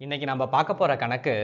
இன்னைக்கு நம்ம பார்க்க போற கணக்கு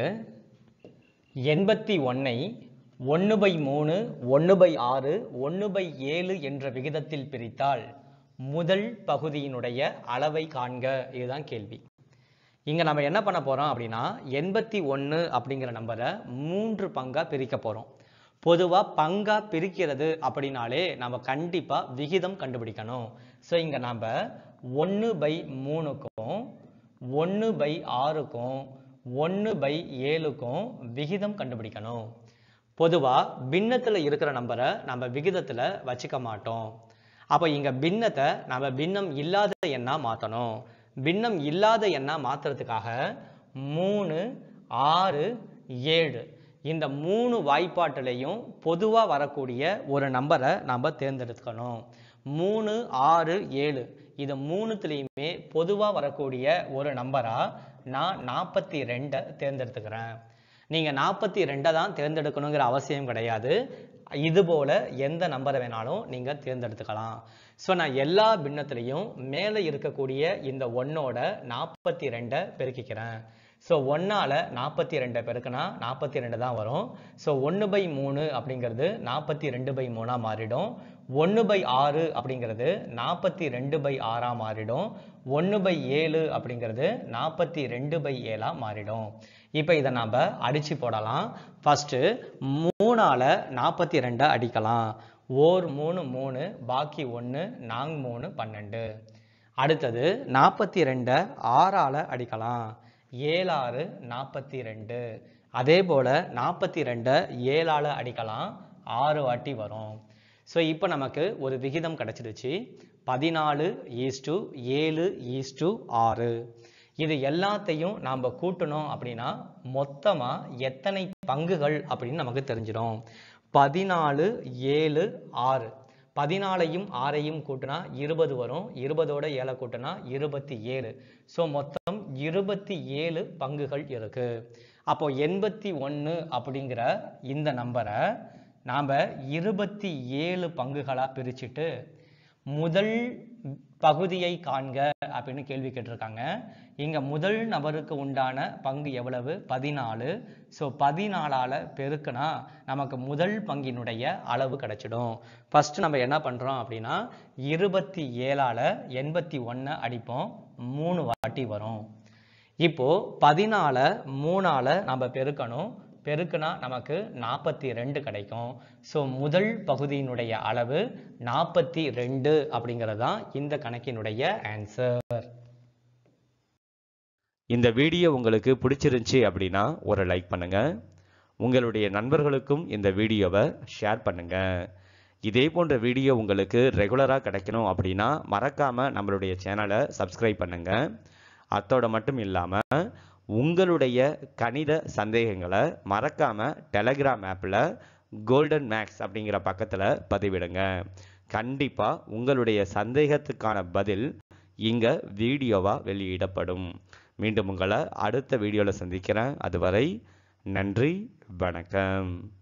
81 ஐ 1/3, 1/6, 1/7 என்ற விகிதத்தில் பிரித்தால் முதல் பகுதியினுடைய அளவை காண்க. இதுதான் கேள்வி. இங்க நம்ம என்ன பண்ண போறோம் அப்படின்னா 81 அப்படிங்கிற நம்பரை 3 பங்கா பிரிக்க போறோம். பொதுவா பங்கா பிரிக்கிறது அப்படினாலே நம்ம கண்டிப்பா விகிதம் கண்டுபிடிக்கணும். ஸோ இங்க நம்ம 1/3க்கும் 1/6க்கும் 1/7க்கும் விகிதம் கண்டுபிடிக்கணும். பொதுவா பின்னத்துல இருக்கிற நம்பரை நம்ம விகிதத்துல வச்சுக்க மாட்டோம். அப்ப இங்க பின்னத்தை நம்ம பின்னம் இல்லாத எண்ணா மாத்தணும். பின்னம் இல்லாத எண்ணா மாத்துறதுக்காக 3, 6, 7 இந்த 3 வாய்ப்பாட்டிலையும் பொதுவா வரக்கூடிய ஒரு நம்பரை நம்ம தேர்ந்தெடுக்கணும். 3, 6, 7 இது மூணுத்துலையுமே பொதுவா வரக்கூடிய ஒரு நம்பரா நான் 42 தேர்ந்தெடுத்துக்கிறேன். நீங்க 42 தான் தேர்ந்தெடுக்கணுங்கிற அவசியம் கிடையாது. இது போல எந்த நம்பரை வேணாலும் நீங்க தேர்ந்தெடுத்துக்கலாம். ஸோ நான் எல்லா பின்னத்திலையும் மேலே இருக்கக்கூடிய இந்த 1ஓட 42 பெருக்கிக்கிறேன். ஸோ 1ஆல 42 பெருக்குனா 42 தான் வரும். ஸோ 1/3 அப்படிங்கிறது 42/3 மாறிடும். 1/6 அப்படிங்கிறது 42/6 மாறிடும். 1/7 அப்படிங்கிறது 42/7 மாறிடும். இப்போ இதை நாம் அடிச்சு போடலாம். ஃபர்ஸ்ட் 3ஆல 42 அடிக்கலாம். 1 3 3 பாக்கி 1 4 3 12. அடுத்தது 42 6ஆல அடிக்கலாம். 7 6 42. அதே போல 42 7ஆல அடிக்கலாம். 6 வாட்டி வரும். ஸோ இப்போ நமக்கு ஒரு விகிதம் கிடைச்சிடுச்சு. 14:7:6. இது எல்லாத்தையும் நாம் கூட்டணும் அப்படின்னா மொத்தமா எத்தனை பங்குகள் அப்படின்னு நமக்கு தெரிஞ்சிடும். 14 7 6. 14ஐயும் 6ஐயும் கூட்டினா 20 வரும். 20ஓட 7 கூட்டினா 27. ஸோ மொத்தம் 27 பங்குகள் இருக்கு. அப்போ 81 அப்படிங்கிற இந்த நம்பரை நாம் 27 பங்குகளாக பிரிச்சுட்டு முதல் பகுதியை காண்க அப்படின்னு கேள்வி கேட்டிருக்காங்க. இங்க முதல் நபருக்கு உண்டான பங்கு எவ்வளவு? 14. ஸோ 14ஆல பெருக்குனா நமக்கு முதல் பங்கினுடைய அளவு கிடைச்சிடும். ஃபர்ஸ்ட் நம்ம என்ன பண்றோம் அப்படின்னா 27ஆல 81 அடிப்போம். 3 வாட்டி வரும். இப்போ 14 3ஆல நம்ம பெருக்கணும். பெருக்குனா நமக்கு 42 கிடைக்கும். ஸோ முதல் பகுதியினுடைய அளவு 42 அப்படிங்கிறது தான் இந்த கணக்கினுடைய ஆன்சர். இந்த வீடியோ உங்களுக்கு பிடிச்சிருந்துச்சு அப்படின்னா ஒரு லைக் பண்ணுங்க. உங்களுடைய நண்பர்களுக்கும் இந்த வீடியோவை ஷேர் பண்ணுங்க. இதே போன்ற வீடியோ உங்களுக்கு ரெகுலராக கிடைக்கணும் அப்படின்னா மறக்காம நம்மளுடைய சேனலை சப்ஸ்கிரைப் பண்ணுங்க. அத்தோட மட்டும் இல்லாமல் உங்களுடைய கணித சந்தேகங்களை மறக்காம டெலகிராம் ஆப்பில் கோல்டன் மேக்ஸ் அப்படிங்கிற பக்கத்தில் பதிவிடுங்க. கண்டிப்பாக உங்களுடைய சந்தேகத்துக்கான பதில் இங்கே வீடியோவாக வெளியிடப்படும். மீண்டும் உங்களை அடுத்த வீடியோவில் சந்திக்கிறேன். அதுவரை நன்றி, வணக்கம்.